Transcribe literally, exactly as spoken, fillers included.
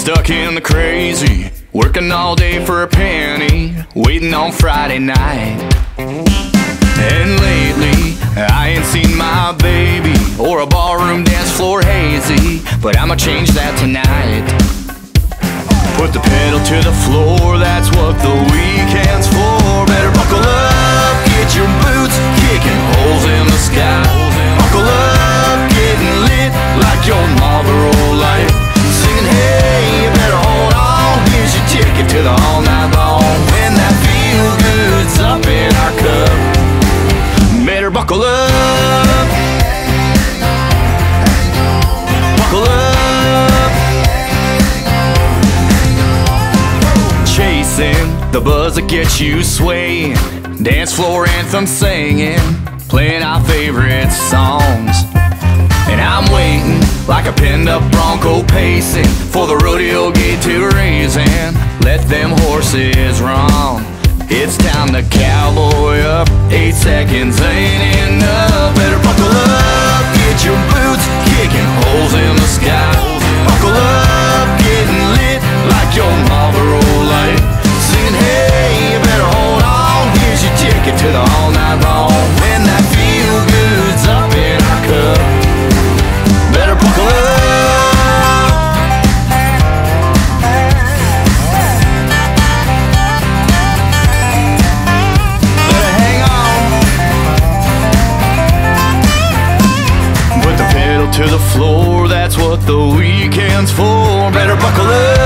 Stuck in the crazy, working all day for a penny, waiting on Friday night. And lately, I ain't seen my baby or a ballroom dance floor hazy, but I'ma change that tonight. Put the pedal to the floor, that's what the weekend's for. Better buckle up, get your boots kicking holes in the sky. Buckle up, getting lit like your Marlboro Light. Singing, hey, you better hold on, here's your ticket to the all night long. When that feel good's up in our cup, better buckle up. Buckle up. Chasing the buzz that gets you swaying, dance floor anthem singing, playing our favorite songs. And I'm waiting like a pinned up bronco pacing for the rodeo gate to raise and let them horses run. It's time to cowboy up, eight seconds ain't enough. Better buckle up, get your boots kicking holes in the sky. Buckle up, getting lit like your Marlboro Light. Singing, hey, you better hold on, here's your ticket to the all night long. When that feel good's up in our cup, better buckle up. Better hang on. Put the pedal to the floor, that's what the weekend's for. Better buckle up.